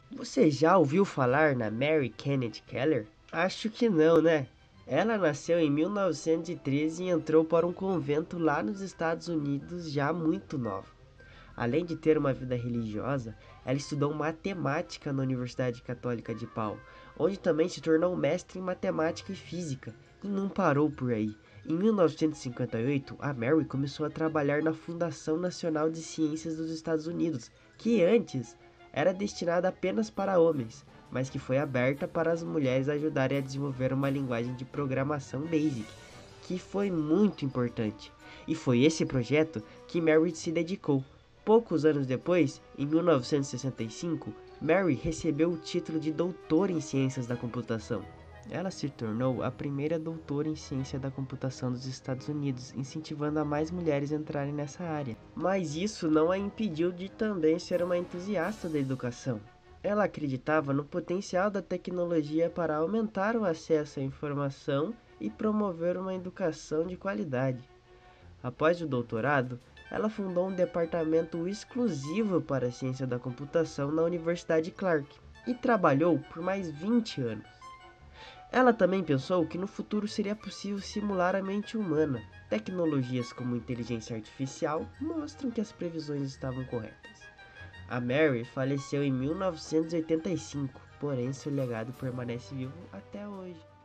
Você já ouviu falar na Mary Kenneth Keller? Acho que não, né? Ela nasceu em 1913 e entrou para um convento lá nos Estados Unidos já muito nova. Além de ter uma vida religiosa, ela estudou matemática na Universidade Católica de Paulo, onde também se tornou mestre em matemática e física, e não parou por aí. Em 1958, a Mary começou a trabalhar na Fundação Nacional de Ciências dos Estados Unidos, que antes era destinada apenas para homens, mas que foi aberta para as mulheres ajudarem a desenvolver uma linguagem de programação BASIC, que foi muito importante. E foi esse projeto que Mary se dedicou. Poucos anos depois, em 1965, Mary recebeu o título de doutora em ciências da computação. Ela se tornou a primeira doutora em ciência da computação dos Estados Unidos, incentivando a mais mulheres a entrarem nessa área. Mas isso não a impediu de também ser uma entusiasta da educação. Ela acreditava no potencial da tecnologia para aumentar o acesso à informação e promover uma educação de qualidade. Após o doutorado, ela fundou um departamento exclusivo para a ciência da computação na Universidade Clark e trabalhou por mais 20 anos. Ela também pensou que no futuro seria possível simular a mente humana. Tecnologias como inteligência artificial mostram que as previsões estavam corretas. A Mary faleceu em 1985, porém seu legado permanece vivo até hoje.